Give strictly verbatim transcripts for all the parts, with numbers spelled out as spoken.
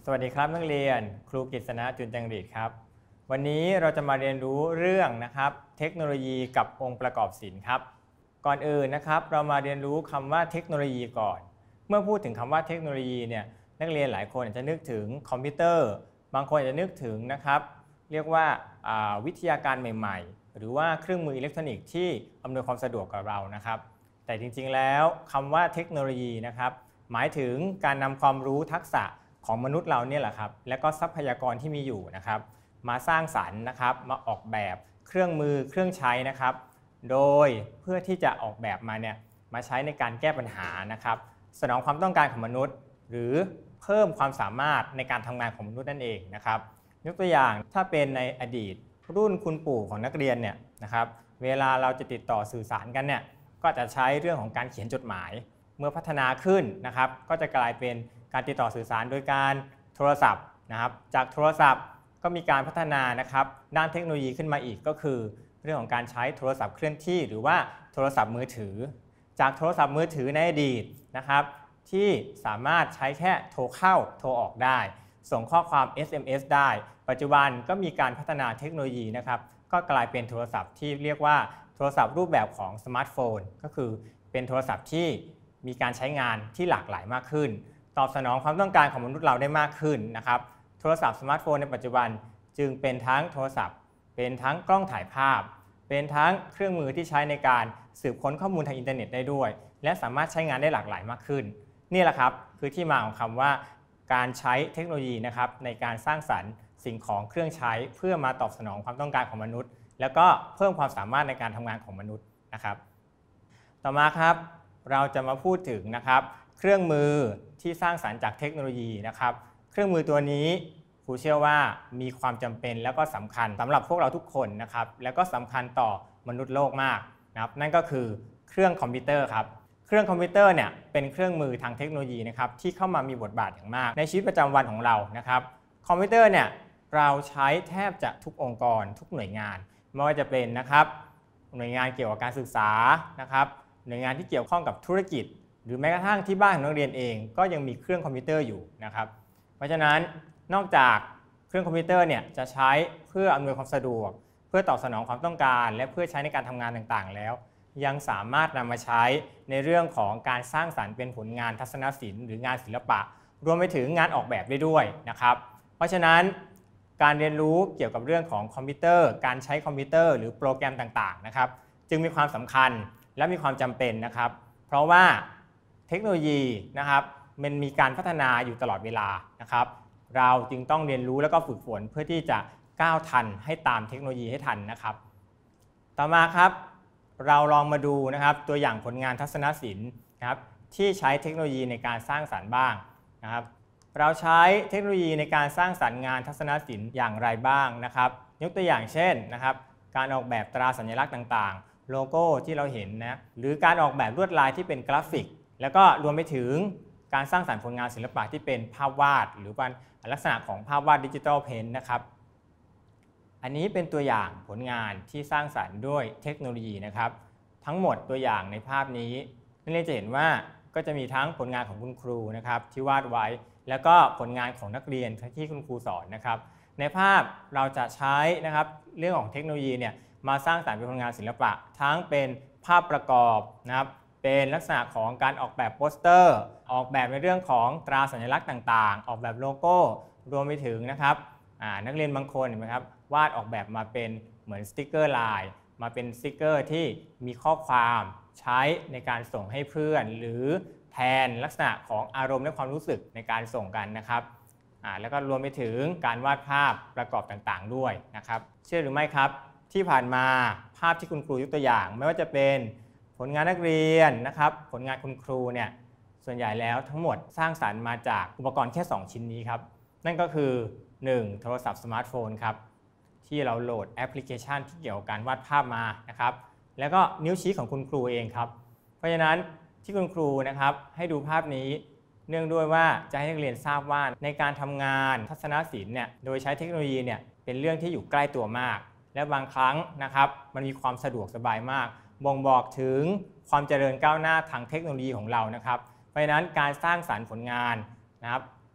สวัสดีครับนักเรียนครูกฤษณะจุนจังหรีดครับวันนี้เราจะมาเรียนรู้เรื่องนะครับเทคโนโลยีกับองค์ประกอบศิลป์ครับก่อนอื่นนะครับเรามาเรียนรู้คำว่าเทคโนโลยีก่อนเมื่อพูดถึงคำว่าเทคโนโลยีเนี่ยนักเรียนหลายคนอาจจะนึกถึงคอมพิวเตอร์บางคนอาจจะนึกถึงนะครับเรียกว่าวิทยาการใหม่ๆหรือว่าเครื่องมืออิเล็กทรอนิกส์ที่อำนวยความสะดวกกับเรานะครับแต่จริงๆแล้วคำว่าเทคโนโลยีนะครับหมายถึงการนำความรู้ทักษะของมนุษย์เราเนี่ยแหละครับและก็ทรัพยากรที่มีอยู่นะครับมาสร้างสรรค์นะครับมาออกแบบเครื่องมือเครื่องใช้นะครับโดยเพื่อที่จะออกแบบมาเนี่ยมาใช้ในการแก้ปัญหานะครับสนองความต้องการของมนุษย์หรือเพิ่มความสามารถในการทำงานของมนุษย์นั่นเองนะครับยกตัวอย่างถ้าเป็นในอดีตรุ่นคุณปู่ของนักเรียนเนี่ยนะครับเวลาเราจะติดต่อสื่อสารกันเนี่ยก็จะใช้เรื่องของการเขียนจดหมายเมื่อพัฒนาขึ้นนะครับก็จะกลายเป็นการติดต่อสื่อสารโดยการโทรศัพท์นะครับจากโทรศัพท์ก็มีการพัฒนานะครับด้านเทคโนโลยีขึ้นมาอีกก็คือเรื่องของการใช้โทรศัพท์เคลื่อนที่หรือว่าโทรศัพท์มือถือจากโทรศัพท์มือถือในอดีตนะครับที่สามารถใช้แค่โทรเข้าโทรออกได้ส่งข้อความ เอส เอ็ม เอส ได้ปัจจุบันก็มีการพัฒนาเทคโนโลยีนะครับก็กลายเป็นโทรศัพท์ที่เรียกว่าโทรศัพท์รูปแบบของสมาร์ทโฟนก็คือเป็นโทรศัพท์ที่มีการใช้งานที่หลากหลายมากขึ้นตอบสนองความต้องการของมนุษย์เราได้มากขึ้นนะครับโทรศัพท์สมาร์ทโฟนในปัจจุบันจึงเป็นทั้งโทรศัพท์เป็นทั้งกล้องถ่ายภาพเป็นทั้งเครื่องมือที่ใช้ในการสืบค้นข้อมูลทางอินเทอร์เน็ตได้ด้วยและสามารถใช้งานได้หลากหลายมากขึ้นนี่แหละครับคือที่มาของคำว่าการใช้เทคโนโลยีนะครับในการสร้างสรรค์สิ่งของเครื่องใช้เพื่อมาตอบสนองความต้องการของมนุษย์แล้วก็เพิ่มความสามารถในการทำงานของมนุษย์นะครับต่อมาครับเราจะมาพูดถึงนะครับเครื่องมือที่สร้างสรรค์จากเทคโนโลยีนะครับเครื่องมือตัวนี้ครูเชื่อว่ามีความจำเป็นแล้วก็สำคัญสำหรับพวกเราทุกคนนะครับแล้วก็สำคัญต่อมนุษย์โลกมากนะครับนั่นก็คือเครื่องคอมพิวเตอร์ครับเครื่องคอมพิวเตอร์เนี่ยเป็นเครื่องมือทางเทคโนโลยีนะครับที่เข้ามามีบทบาทอย่างมากในชีวิตประจำวันของเรานะครับคอมพิวเตอร์เนี่ยเราใช้แทบจะทุกองค์กรทุกหน่วยงานไม่ว่าจะเป็นนะครับหน่วยงานเกี่ยวกับการศึกษานะครับหน่วยงานที่เกี่ยวข้องกับธุรกิจหรือแม้กระทั่งที่บ้านของนักเรียนเองก็ยังมีเครื่องคอมพิวเตอร์อยู่นะครับเพราะฉะนั้นนอกจากเครื่องคอมพิวเตอร์เนี่ยจะใช้เพื่ออำนวยความสะดวกเพื่อตอบสนองความต้องการและเพื่อใช้ในการทำงานต่างๆแล้วยังสามารถนำมาใช้ในเรื่องของการสร้างสรรค์เป็นผลงานทัศนศิลป์หรืองานศิลปะรวมไปถึงงานออกแบบได้ด้วยนะครับเพราะฉะนั้นการเรียนรู้เกี่ยวกับเรื่องของคอมพิวเตอร์การใช้คอมพิวเตอร์หรือโปรแกรมต่างๆนะครับจึงมีความสำคัญและมีความจำเป็นนะครับเพราะว่าเทคโนโลยีนะครับมันมีการพัฒนาอยู่ตลอดเวลานะครับเราจึงต้องเรียนรู้แล้วก็ฝึกฝนเพื่อที่จะก้าวทันให้ตามเทคโนโลยีให้ทันนะครับต่อมาครับเราลองมาดูนะครับตัวอย่างผลงานทัศนศิลป์นะครับที่ใช้เทคโนโลยีในการสร้างสรรค์บ้างนะครับเราใช้เทคโนโลยีในการสร้างสรรค์งานทัศนศิลป์อย่างไรบ้างนะครับยกตัวอย่างเช่นนะครับการออกแบบตราสัญลักษณ์ต่างๆโลโก้ที่เราเห็นนะหรือการออกแบบลวดลายที่เป็นกราฟิกแล้วก็รวมไปถึงการสร้างสรรค์ผลงานศิลปะที่เป็นภาพวาดหรือเป็นลักษณะของภาพวาดดิจิทัลเพนท์นะครับอันนี้เป็นตัวอย่างผลงานที่สร้างสรรค์ด้วยเทคโนโลยีนะครับทั้งหมดตัวอย่างในภาพนี้นักเรียนจะเห็นว่าก็จะมีทั้งผลงานของคุณครูนะครับที่วาดไว้แล้วก็ผลงานของนักเรียนที่คุณครูสอนนะครับในภาพเราจะใช้นะครับเรื่องของเทคโนโลยีเนี่ยมาสร้างสรรค์เป็นผลงานศิลปะทั้งเป็นภาพประกอบนะครับเป็นลักษณะของการออกแบบโปสเตอร์ออกแบบในเรื่องของตราสัญลักษณ์ต่างๆออกแบบโลโก้รวมไปถึงนะครับนักเรียนบางคนเห็นไหมครับวาดออกแบบมาเป็นเหมือนสติ๊กเกอร์ลายมาเป็นสติ๊กเกอร์ที่มีข้อความใช้ในการส่งให้เพื่อนหรือแทนลักษณะของอารมณ์และความรู้สึกในการส่งกันนะครับแล้วก็รวมไปถึงการวาดภาพประกอบต่างๆด้วยนะครับเชื่อหรือไม่ครับที่ผ่านมาภาพที่คุณครูยกตัวอย่างไม่ว่าจะเป็นผลงานนักเรียนนะครับผลงานคุณครูเนี่ยส่วนใหญ่แล้วทั้งหมดสร้างสรรค์มาจากอุปกรณ์แค่สองชิ้นนี้ครับนั่นก็คือหนึ่งโทรศัพท์สมาร์ทโฟนครับที่เราโหลดแอปพลิเคชันที่เกี่ยวกับการวาดภาพมานะครับแล้วก็นิ้วชี้ของคุณครูเองครับเพราะฉะนั้นที่คุณครูนะครับให้ดูภาพนี้เนื่องด้วยว่าจะให้นักเรียนทราบว่าในการทำงานทัศนศิลป์เนี่ยโดยใช้เทคโนโลยีเนี่ยเป็นเรื่องที่อยู่ใกล้ตัวมากและบางครั้งนะครับมันมีความสะดวกสบายมากบ่งบอกถึงความเจริญก้าวหน้าทางเทคโนโลยีของเรานะครับเพราะฉะนั้นการสร้างสรรค์ผลงานนะครับ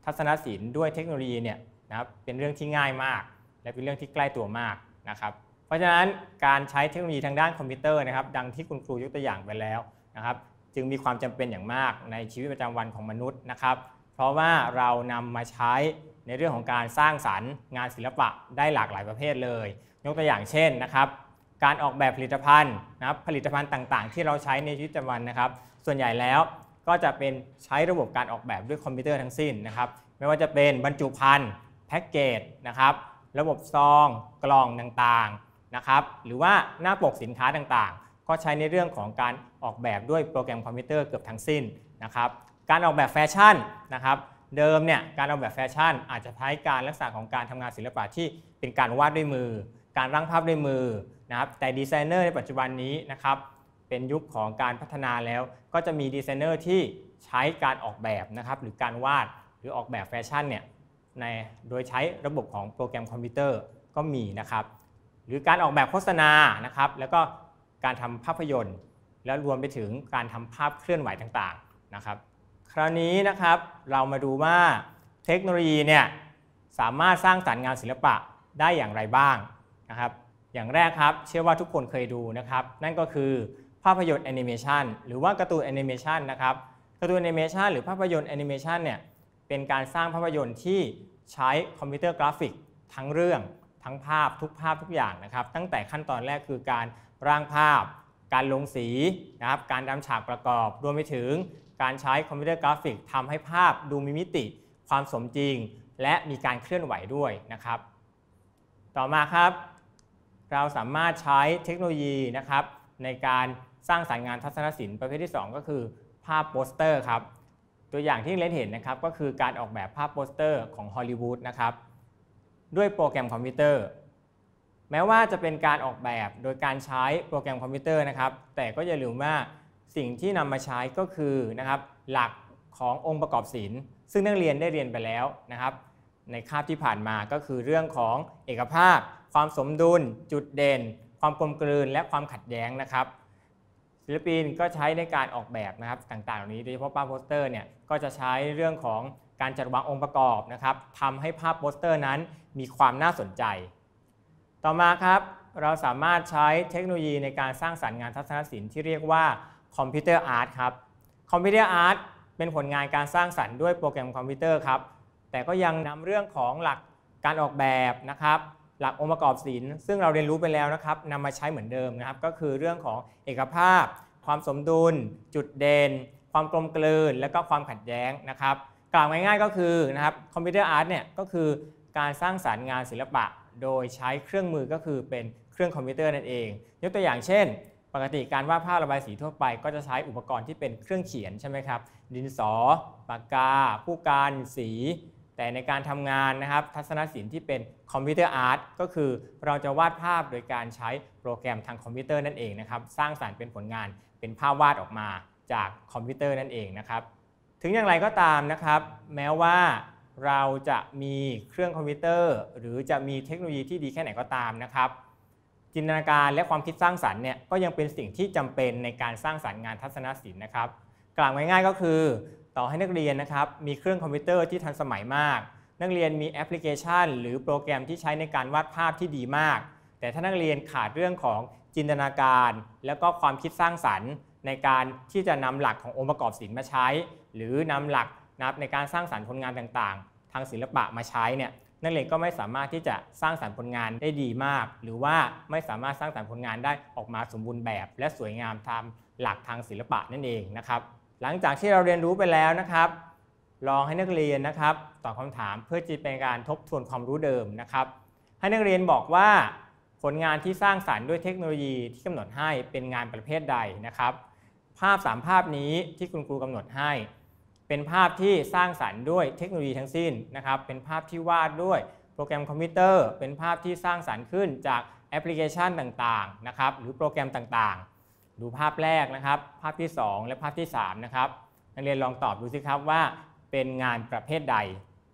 ทัศนศิลป์ด้วยเทคโนโลยีเนี่ยนะครับเป็นเรื่องที่ง่ายมากและเป็นเรื่องที่ใกล้ตัวมากนะครับเพราะฉะนั้นการใช้เทคโนโลยีทางด้านคอมพิวเตอร์นะครับดังที่คุณครูยกตัวอย่างไปแล้วนะครับจึงมีความจำเป็นอย่างมากในชีวิตประจำวันของมนุษย์นะครับเพราะว่าเรานำมาใช้ในเรื่องของการสร้างสรรค์งานศิลปะได้หลากหลายประเภทเลยยกตัวอย่างเช่นนะครับการออกแบบผลิตภัณฑ์นะครับผลิตภัณฑ์ต่างๆที่เราใช้ในชีวิตประจำวันนะครับส่วนใหญ่แล้วก็จะเป็นใช้ระบบการออกแบบด้วยคอมพิวเตอร์ทั้งสิ้นนะครับไม่ว่าจะเป็นบรรจุภัณฑ์แพ็กเกจนะครับระบบซองกล่องต่างๆนะครับหรือว่าหน้าปกสินค้าต่างๆก็ใช้ในเรื่องของการออกแบบด้วยโปรแกรมคอมพิวเตอร์เกือบทั้งสิ้นนะครับการออกแบบแฟชั่นนะครับเดิมเนี่ยการออกแบบแฟชั่นอาจจะใช้การลักษณะของการทำงานศิลปะที่เป็นการวาดด้วยมือการร่างภาพด้วยมือนะครับแต่ดีไซเนอร์ในปัจจุบันนี้นะครับเป็นยุคของการพัฒนาแล้วก็จะมีดีไซเนอร์ที่ใช้การออกแบบนะครับหรือการวาดหรือออกแบบแฟชั่นเนี่ยในโดยใช้ระบบของโปรแกรมคอมพิวเตอร์ก็มีนะครับหรือการออกแบบโฆษณานะครับแล้วก็การทำภาพยนตร์แล้วรวมไปถึงการทำภาพเคลื่อนไหวต่างๆนะครับคราวนี้นะครับเรามาดูว่าเทคโนโลยีเนี่ยสามารถสร้างสรรค์งานศิลปะได้อย่างไรบ้างนะครับอย่างแรกครับเชื่อว่าทุกคนเคยดูนะครับนั่นก็คือภาพยนตร์แอนิเมชันหรือว่าการ์ตูนแอนิเมชันนะครับการ์ตูนแอนิเมชันหรือภาพยนตร์แอนิเมชันเนี่ยเป็นการสร้างภาพยนตร์ที่ใช้คอมพิวเตอร์กราฟิกทั้งเรื่องทั้งภาพทุกภาพทุกอย่างนะครับตั้งแต่ขั้นตอนแรกคือการร่างภาพการลงสีนะครับการทำฉากประกอบรวมไปถึงการใช้คอมพิวเตอร์กราฟิกทำให้ภาพดูมีมิติความสมจริงและมีการเคลื่อนไหวด้วยนะครับต่อมาครับเราสามารถใช้เทคโนโลยีนะครับในการสร้างสรรค์งานทัศนศิลป์ประเภทที่สองก็คือภาพโปสเตอร์ครับตัวอย่างที่เล่นเห็นนะครับก็คือการออกแบบภาพโปสเตอร์ของฮอลลีวูดนะครับด้วยโปรแกรมคอมพิวเตอร์แม้ว่าจะเป็นการออกแบบโดยการใช้โปรแกรมคอมพิวเตอร์นะครับแต่ก็อย่าลืมว่าสิ่งที่นำมาใช้ก็คือนะครับหลักขององค์ประกอบศิลป์ซึ่งนักเรียนได้เรียนไปแล้วนะครับในคาบที่ผ่านมาก็คือเรื่องของเอกภาพความสมดุลจุดเด่นความกลมกลืนและความขัดแย้งนะครับศิลปินก็ใช้ในการออกแบบนะครับต่างๆเหล่านี้โดยเฉพาะภาพโปสเตอร์เนี่ยก็จะใช้เรื่องของการจัดวางองค์ประกอบนะครับทำให้ภาพโปสเตอร์นั้นมีความน่าสนใจต่อมาครับเราสามารถใช้เทคโนโลยีในการสร้างสรรค์งานทัศนศิลป์ที่เรียกว่าคอมพิวเตอร์อาร์ตครับคอมพิวเตอร์อาร์ตเป็นผลงานการสร้างสรรค์ด้วยโปรแกรมคอมพิวเตอร์ครับแต่ก็ยังนำเรื่องของหลักการออกแบบนะครับหลักองค์ประกอบศิลป์ซึ่งเราเรียนรู้ไปแล้วนะครับนำมาใช้เหมือนเดิมนะครับก็คือเรื่องของเอกภาพความสมดุลจุดเด่นความกลมกลืนและก็ความขัดแย้งนะครับกล่าวง่ายๆก็คือนะครับคอมพิวเตอร์อาร์ตเนี่ยก็คือการสร้างสรรค์งานศิลปะโดยใช้เครื่องมือก็คือเป็นเครื่องคอมพิวเตอร์นั่นเองยกตัวอย่างเช่นปกติการวาดภาพระบายสีทั่วไปก็จะใช้อุปกรณ์ที่เป็นเครื่องเขียนใช่ไหมครับดินสอปากกาผู้กันสีแต่ในการทำงานนะครับทัศนศิลป์ที่เป็นคอมพิวเตอร์อาร์ตก็คือเราจะวาดภาพโดยการใช้โปรแกรมทางคอมพิวเตอร์นั่นเองนะครับสร้างสรรค์เป็นผลงานเป็นภาพวาดออกมาจากคอมพิวเตอร์นั่นเองนะครับถึงอย่างไรก็ตามนะครับแม้ว่าเราจะมีเครื่องคอมพิวเตอร์หรือจะมีเทคโนโลยีที่ดีแค่ไหนก็ตามนะครับจินตนาการและความคิดสร้างสรรค์เนี่ยก็ยังเป็นสิ่งที่จำเป็นในการสร้างสรรค์งานทัศนศิลป์นะครับกล่าวง่ายๆก็คือต่อให้นักเรียนนะครับมีเครื่องคอมพิวเตอร์ที่ทันสมัยมากนักเรียนมีแอปพลิเคชันหรือโปรแกรมที่ใช้ในการวาดภาพที่ดีมากแต่ถ้านักเรียนขาดเรื่องของจินตนาการและก็ความคิดสร้างสรรค์ในการที่จะนำหลักขององค์ประกอบศิลป์มาใช้หรือนำหลักในการสร้างสรรค์ผลงานต่างๆทางศิลปะมาใช้เนี่ยนักเรียนก็ไม่สามารถที่จะสร้างสรรค์ผลงานได้ดีมากหรือว่าไม่สามารถสร้างสรรค์ผลงานได้ออกมาสมบูรณ์แบบและสวยงามตามหลักทางศิลปะนั่นเองนะครับหลังจากที่เราเรียนรู้ไปแล้วนะครับลองให้นักเรียนนะครับตอบคำถามเพื่อจะเป็นการทบทวนความรู้เดิมนะครับให้นักเรียนบอกว่าผลงานที่สร้างสรรค์ด้วยเทคโนโลยีที่กำหนดให้เป็นงานประเภทใดนะครับภาพสามภาพนี้ที่คุณครูกำหนดให้เป็นภาพที่สร้างสรรค์ด้วยเทคโนโลยีทั้งสิ้นนะครับเป็นภาพที่วาดด้วยโปรแกรมคอมพิวเตอร์เป็นภาพที่สร้างสรรค์ขึ้นจากแอปพลิเคชันต่างๆนะครับหรือโปรแกรมต่างๆดูภาพแรกนะครับภาพที่สองและภาพที่สามนะครับนักเรียนลองตอบดูสิครับว่าเป็นงานประเภทใด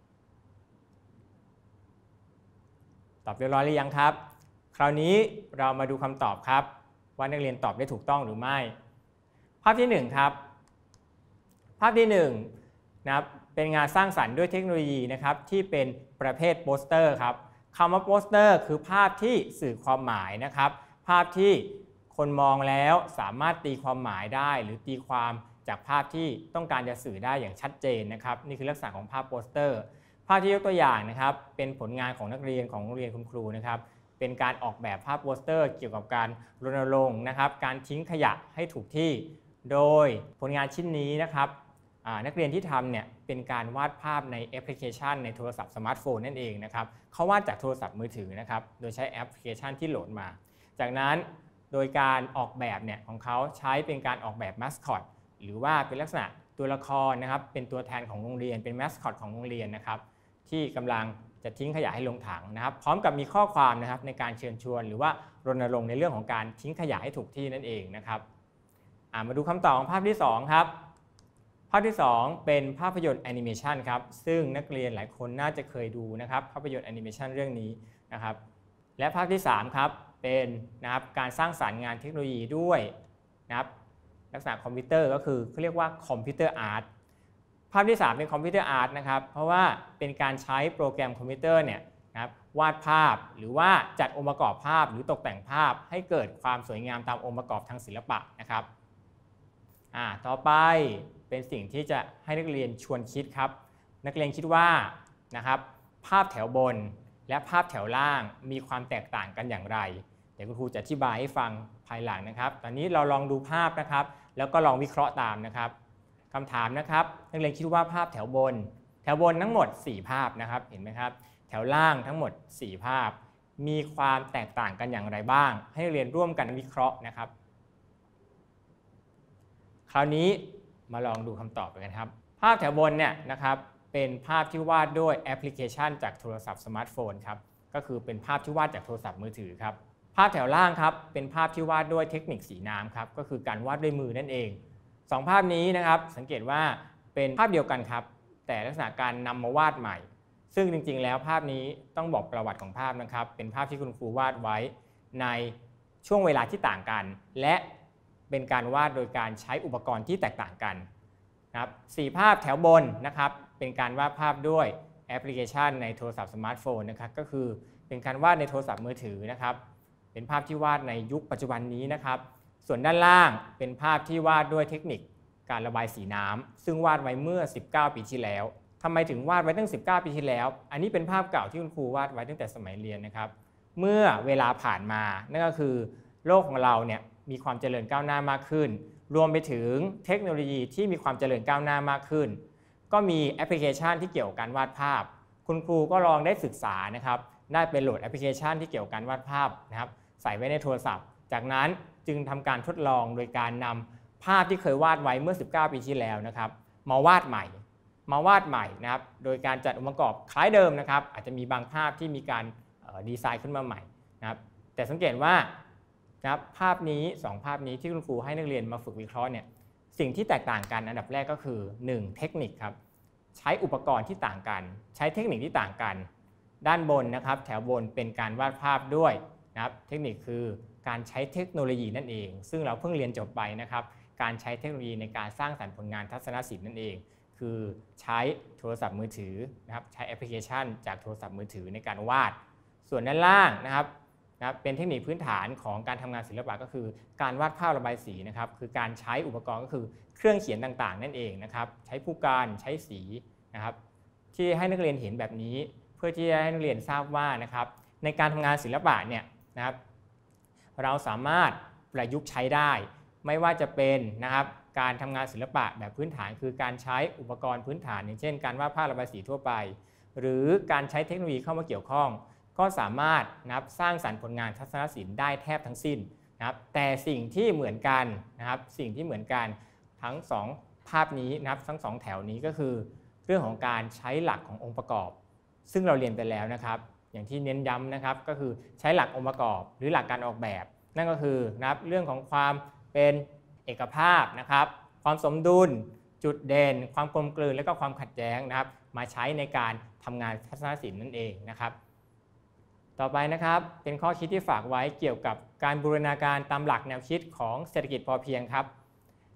ตอบเรียบร้อยหรือยังครับคราวนี้เรามาดูคำตอบครับว่านักเรียนตอบได้ถูกต้องหรือไม่ภาพที่หนึ่งครับภาพที่หนึ่งนะครับเป็นงานสร้างสรรค์ด้วยเทคโนโลยีนะครับที่เป็นประเภทโปสเตอร์ครับคำว่าโปสเตอร์คือภาพที่สื่อความหมายนะครับภาพที่คนมองแล้วสามารถตีความหมายได้หรือตีความจากภาพที่ต้องการจะสื่อได้อย่างชัดเจนนะครับนี่คือลักษณะของภาพโปสเตอร์ภาพที่ยกตัวอย่างนะครับเป็นผลงานของนักเรียนของโรงเรียนคุณครูนะครับเป็นการออกแบบภาพโปสเตอร์เกี่ยวกับการรณรงค์นะครับการทิ้งขยะให้ถูกที่โดยผลงานชิ้นนี้นะครับนักเรียนที่ทำเนี่ยเป็นการวาดภาพในแอปพลิเคชันในโทรศัพท์สมาร์ทโฟนนั่นเองนะครับเขาวาดจากโทรศัพท์มือถือนะครับโดยใช้แอปพลิเคชันที่โหลดมาจากนั้นโดยการออกแบบเนี่ยของเขาใช้เป็นการออกแบบมัสคอตหรือว่าเป็นลักษณะตัวละครนะครับเป็นตัวแทนของโรงเรียนเป็นมัสคอตของโรงเรียนนะครับที่กำลังจะทิ้งขยะให้ลงถังนะครับพร้อมกับมีข้อความนะครับในการเชิญชวนหรือว่ารณรงค์ในเรื่องของการทิ้งขยะให้ถูกที่นั่นเองนะครับมาดูคำตอบของภาพที่สองครับภาพที่สองเป็นภาพยนตร์แอนิเมชันครับซึ่งนักเรียนหลายคนน่าจะเคยดูนะครับภาพยนตร์แอนิเมชันเรื่องนี้นะครับและภาพที่สามครับเป็นนะครับการสร้างสรรค์งานเทคโนโลยีด้วยนะครับลักษณะคอมพิวเตอร์ก็คือเขาเรียกว่าคอมพิวเตอร์อาร์ตภาพที่สามเป็นคอมพิวเตอร์อาร์ตนะครับเพราะว่าเป็นการใช้โปรแกรมคอมพิวเตอร์เนี่ยนะครับวาดภาพหรือว่าจัดองค์ประกอบภาพหรือตกแต่งภาพให้เกิดความสวยงามตามองค์ประกอบทางศิลปะนะครับอ่าต่อไปเป็นสิ่งที่จะให้นักเรียนชวนคิดครับนักเรียนคิดว่านะครับภาพแถวบนและภาพแถวล่างมีความแตกต่างกันอย่างไรเดี๋ยวคุณครูจะอธิบายให้ฟังภายหลังนะครับตอนนี้เราลองดูภาพนะครับแล้วก็ลองวิเคราะห์ตามนะครับคำถามนะครับนักเรียนคิดว่าภาพแถวบนแถวบนทั้งหมดสี่ภาพนะครับเห็นไหมครับแถวล่างทั้งหมดสี่ภาพมีความแตกต่างกันอย่างไรบ้างให้นักเรียนร่วมกันวิเคราะห์นะครับคราวนี้มาลองดูคำตอบกันครับภาพแถวบนเนี่ยนะครับเป็นภาพที่วาดด้วยแอปพลิเคชันจากโทรศัพท์สมาร์ทโฟนครับก็คือเป็นภาพที่วาดจากโทรศัพท์มือถือครับภาพแถวล่างครับเป็นภาพที่วาดด้วยเทคนิคสีน้ำครับก็คือการวาดด้วยมือนั่นเองสองภาพนี้นะครับสังเกตว่าเป็นภาพเดียวกันครับแต่ลักษณะการนำมาวาดใหม่ซึ่งจริงๆแล้วภาพนี้ต้องบอกประวัติของภาพนะครับเป็นภาพที่คุณครูวาดไว้ในช่วงเวลาที่ต่างกันและเป็นการวาดโดยการใช้อุปกรณ์ที่แตกต่างกันนะครับสี่ภาพแถวบนนะครับเป็นการวาดภาพด้วยแอปพลิเคชันในโทรศัพท์สมาร์ทโฟนนะครับก็คือเป็นการวาดในโทรศัพท์มือถือนะครับเป็นภาพที่วาดในยุคปัจจุบันนี้นะครับส่วนด้านล่างเป็นภาพที่วาดด้วยเทคนิคการระบายสีน้ำซึ่งวาดไว้เมื่อสิบเก้าปีที่แล้วทำไมถึงวาดไว้ตั้งสิบเก้าปีที่แล้วอันนี้เป็นภาพเก่าที่คุณครูวาดไว้ตั้งแต่สมัยเรียนนะครับเมื่อเวลาผ่านมานั่นก็คือโลกของเราเนี่ยมีความเจริญก้าวหน้ามากขึ้นรวมไปถึงเทคโนโลยีที่มีความเจริญก้าวหน้ามากขึ้นก็มีแอปพลิเคชันที่เกี่ยวกับการวาดภาพคุณครูก็ลองได้ศึกษานะครับได้ไปโหลดแอปพลิเคชันที่เกี่ยวกับการวาดภาพนะครับใส่ไว้ในโทรศัพท์จากนั้นจึงทำการทดลองโดยการนำภาพที่เคยวาดไว้เมื่อสิบเก้าปีที่แล้วนะครับมาวาดใหม่มาวาดใหม่นะครับโดยการจัดองค์ประกอบคล้ายเดิมนะครับอาจจะมีบางภาพที่มีการดีไซน์ขึ้นมาใหม่นะครับแต่สังเกตว่านะครับภาพนี้สองภาพนี้ที่คุณครูให้นักเรียนมาฝึกวิเคราะห์เนี่ยสิ่งที่แตกต่างกันอันดับแรกก็คือหนึ่งเทคนิคครับใช้อุปกรณ์ที่ต่างกันใช้เทคนิคที่ต่างกันด้านบนนะครับแถวบนเป็นการวาดภาพด้วยนะครับเทคนิคคือการใช้เทคโนโลยีนั่นเองซึ่งเราเพิ่งเรียนจบไปนะครับการใช้เทคโนโลยีในการสร้างสรรค์ผลงานทัศนศิลป์นั่นเองคือใช้โทรศัพท์มือถือนะครับใช้แอปพลิเคชันจากโทรศัพท์มือถือในการวาดส่วนด้านล่างนะครับนะเป็นเทคนิคพื้นฐานของการทำงานศิลปะก็คือการวาดภาพระบายสีนะครับคือการใช้อุปกรณ์ก็คือเครื่องเขียนต่างๆนั่นเองนะครับใช้ผู้การใช้สีนะครับที่ให้นักเรียนเห็นแบบนี้เพื่อที่จะให้นักเรียนทราบว่านะครับในการทำงานศิลปะเนี่ยนะครับเราสามารถประยุกต์ใช้ได้ไม่ว่าจะเป็นนะครับการทำงานศิลปะแบบพื้นฐานคือการใช้อุปกรณ์พื้นฐานอย่างเช่นการวาดภาพระบายสีทั่วไปหรือการใช้เทคโนโลยีเข้ามาเกี่ยวข้องก็สามารถนะครับสร้างสรรค์ผลงานทัศนศิลป์ได้แทบทั้งสิ้นนะครับแต่สิ่งที่เหมือนกันนะครับสิ่งที่เหมือนกันทั้งสองภาพนี้นะครับทั้งสองแถวนี้ก็คือเรื่องของการใช้หลักขององค์ประกอบซึ่งเราเรียนไปแล้วนะครับอย่างที่เน้นย้ำนะครับก็คือใช้หลักองค์ประกอบหรือหลักการออกแบบนั่นก็คือนะครับเรื่องของความเป็นเอกภาพนะครับความสมดุลจุดเด่นความกลมกลืนและก็ความขัดแย้งนะครับมาใช้ในการทำงานทัศนศิลป์นั่นเองนะครับต่อไปนะครับเป็นข้อคิดที่ฝากไว้เกี่ยวกับการบูรณาการตามหลักแนวคิดของเศรษฐกิจพอเพียงครับ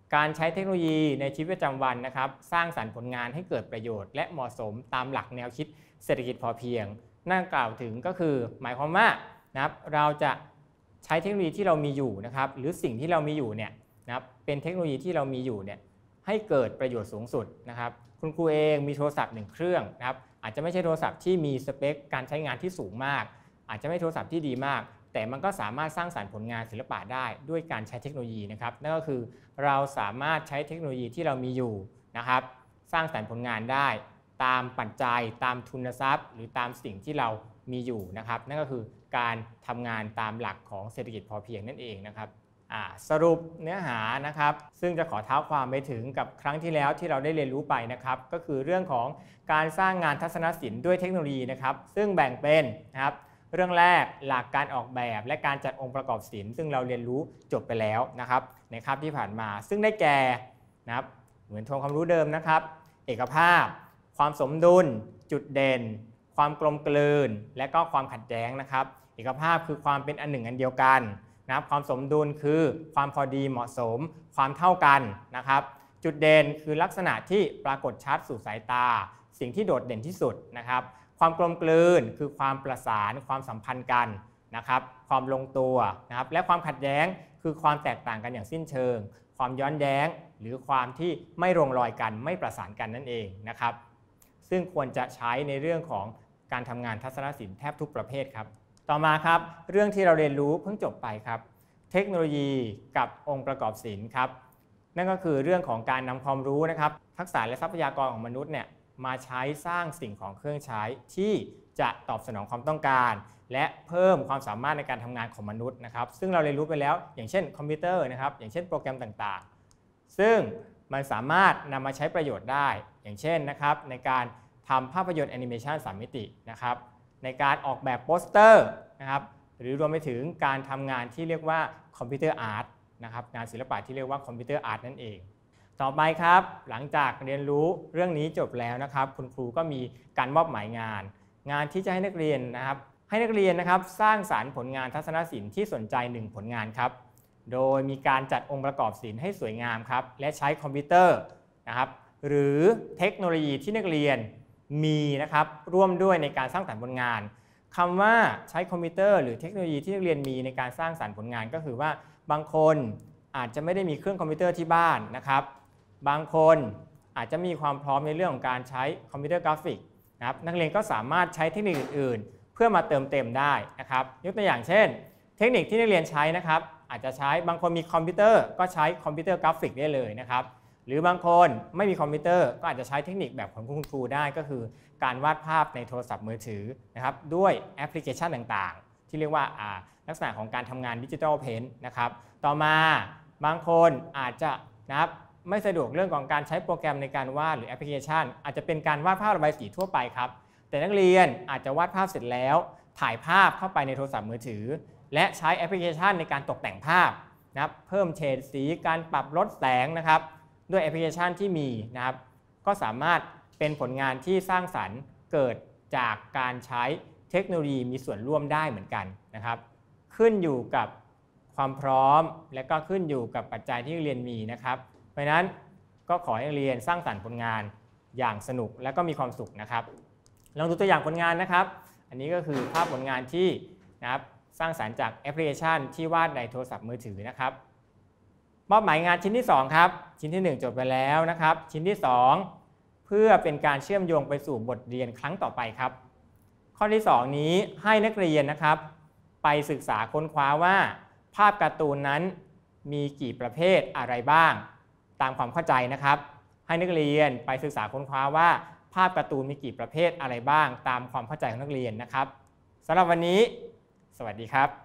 การใช้เทคโนโลยีในชีวิตประจำวันนะครับสร้างสรรค์ผลงานให้เกิดประโยชน์และเหมาะสมตามหลักแนวคิดเศรษฐกิจพอเพียงนั่นกล่าวถึงก็คือหมายความว่านะครับเราจะใช้เทคโนโลยีที่เรามีอยู่นะครับหรือสิ่งที่เรามีอยู่เนี่ยนะครับเป็นเทคโนโลยีที่เรามีอยู่เนี่ยให้เกิดประโยชน์สูงสุดนะครับคุณครูเองมีโทรศัพท์หนึ่งเครื่องนะครับอาจจะไม่ใช่โทรศัพท์ที่มีสเปคการใช้งานที่สูงมากอาจจะไม่โทรศัพท์ที่ดีมากแต่มันก็สามารถสร้างสรรค์ผลงานศิลปะได้ด้วยการใช้เทคโนโลยีนะครับนั่นก็คือเราสามารถใช้เทคโนโลยีที่เรามีอยู่นะครับสร้างสรรค์ผลงานได้ตามปัจจัยตามทุนทรัพย์หรือตามสิ่งที่เรามีอยู่นะครับนั่นก็คือการทำงานตามหลักของเศรษฐกิจพอเพียงนั่นเองนะครับสรุปเนื้อหานะครับซึ่งจะขอเท้าความไปถึงกับครั้งที่แล้วที่เราได้เรียนรู้ไปนะครับก็คือเรื่องของการสร้างงานทัศนศิลป์ด้วยเทคโนโลยีนะครับซึ่งแบ่งเป็นนะครับเรื่องแรกหลักการออกแบบและการจัดองค์ประกอบศิลป์ซึ่งเราเรียนรู้จบไปแล้วนะครับในคาบที่ผ่านมาซึ่งได้แก่นะครับเหมือนทวนความรู้เดิมนะครับเอกภาพความสมดุลจุดเด่นความกลมกลืนและก็ความขัดแย้งนะครับเอกภาพคือความเป็นอันหนึ่งอันเดียวกันนะครับความสมดุลคือความพอดีเหมาะสมความเท่ากันนะครับจุดเด่นคือลักษณะที่ปรากฏชัดสู่สายตาสิ่งที่โดดเด่นที่สุดนะครับความกลมกลืนคือความประสานความสัมพันธ์กันนะครับความลงตัวนะครับและความขัดแย้งคือความแตกต่างกันอย่างสิ้นเชิงความย้อนแย้งหรือความที่ไม่ลงรอยกันไม่ประสานกันนั่นเองนะครับซึ่งควรจะใช้ในเรื่องของการทำงานทัศนศิลป์แทบทุกประเภทครับต่อมาครับเรื่องที่เราเรียนรู้เพิ่งจบไปครับเทคโนโลยีกับองค์ประกอบศิลป์ครับนั่นก็คือเรื่องของการนำความรู้นะครับทักษะและทรัพยากรของมนุษย์เนี่ยมาใช้สร้างสิ่งของเครื่องใช้ที่จะตอบสนองความต้องการและเพิ่มความสามารถในการทำงานของมนุษย์นะครับซึ่งเราเรียนรู้ไปแล้วอย่างเช่นคอมพิวเตอร์นะครับอย่างเช่นโปรแกรมต่างๆซึ่งมันสามารถนำมาใช้ประโยชน์ได้อย่างเช่นนะครับในการทำภาพยนตร์แอนิเมชันสามมิตินะครับในการออกแบบโปสเตอร์นะครับหรือรวมไปถึงการทำงานที่เรียกว่าคอมพิวเตอร์อาร์ตนะครับงานศิลปะที่เรียกว่าคอมพิวเตอร์อาร์ตนั่นเองต่อไปครับหลังจากเรียนรู้เรื่องนี้จบแล้วนะครับคุณครูก็มีการมอบหมายงานงานที่จะให้นักเรียนนะครับให้นักเรียนนะครับสร้างสรรค์ผลงานทัศนศิลป์ที่สนใจหนึ่งผลงานครับโดยมีการจัดองค์ประกอบศิลป์ให้สวยงามครับและใช้คอมพิวเตอร์นะครับหรือเทคโนโลยีที่นักเรียนมีนะครับร่วมด้วยในการสร้างสรรค์ผลงานคำว่าใช้คอมพิวเตอร์หรือเทคโนโลยีที่นักเรียนมีในการสร้างสรรค์ผลงานก็คือว่าบางคนอาจจะไม่ได้มีเครื่องคอมพิวเตอร์ที่บ้านนะครับบางคนอาจจะมีความพร้อมในเรื่องของการใช้คอมพิวเตอร์กราฟิกนะครับนักเรียนก็สามารถใช้เทคนิคอื่นๆเพื่อมาเติมเต็มได้นะครับยกตัวอย่างเช่นเทคนิคที่นักเรียนใช้นะครับอาจจะใช้บางคนมีคอมพิวเตอร์ก็ใช้คอมพิวเตอร์กราฟิกได้เลยนะครับหรือบางคนไม่มีคอมพิวเตอร์ก็อาจจะใช้เทคนิคแบบของคุณครูได้ก็คือการวาดภาพในโทรศัพท์มือถือนะครับด้วยแอปพลิเคชันต่างๆที่เรียกว่าลักษณะของการทำงานดิจิทัลเพนท์นะครับต่อมาบางคนอาจจะนะครับไม่สะดวกเรื่องของการใช้โปรแกรมในการวาดหรือแอปพลิเคชันอาจจะเป็นการวาดภาพระบายสีทั่วไปครับแต่นักเรียนอาจจะวาดภาพเสร็จแล้วถ่ายภาพเข้าไปในโทรศัพท์มือถือและใช้แอปพลิเคชันในการตกแต่งภาพนะครับเพิ่มเฉดสีการปรับลดแสงนะครับด้วยแอปพลิเคชันที่มีนะครับก็สามารถเป็นผลงานที่สร้างสรรค์เกิดจากการใช้เทคโนโลยีมีส่วนร่วมได้เหมือนกันนะครับขึ้นอยู่กับความพร้อมและก็ขึ้นอยู่กับปัจจัยที่นักเรียนมีนะครับเพราะฉะนั้นก็ขอให้นักเรียนสร้างสรรค์ผลงานอย่างสนุกและก็มีความสุขนะครับลองดูตัวอย่างผลงานนะครับอันนี้ก็คือภาพผลงานที่นะครับสร้างสรรค์จากแอปพลิเคชันที่วาดในโทรศัพท์มือถือนะครับมอบหมายงานชิ้นที่สองครับชิ้นที่หนึ่งจบไปแล้วนะครับชิ้นที่สองเพื่อเป็นการเชื่อมโยงไปสู่บทเรียนครั้งต่อไปครับข้อที่สองนี้ให้นักเรียนนะครับไปศึกษาค้นคว้าว่าภาพการ์ตูนนั้นมีกี่ประเภทอะไรบ้างตามความเข้าใจนะครับให้นักเรียนไปศึกษาค้นคว้าว่าภาพการ์ตูนมีกี่ประเภทอะไรบ้างตามความเข้าใจของนักเรียนนะครับสำหรับวันนี้สวัสดีครับ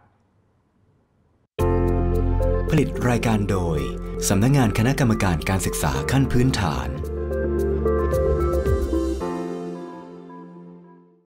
ผลิตรายการโดยสำนักงานคณะกรรมการการศึกษาขั้นพื้นฐาน